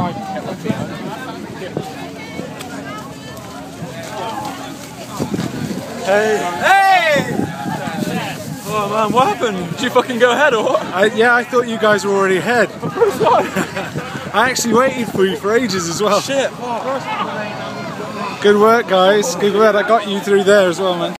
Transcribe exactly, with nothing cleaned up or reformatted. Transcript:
Hey! Hey! Oh man, what happened? Did you fucking go ahead or what? I, yeah, I thought you guys were already ahead. Of course not. I actually waited for you for ages as well. Shit. Good work, guys. Good work. I got you through there as well, man.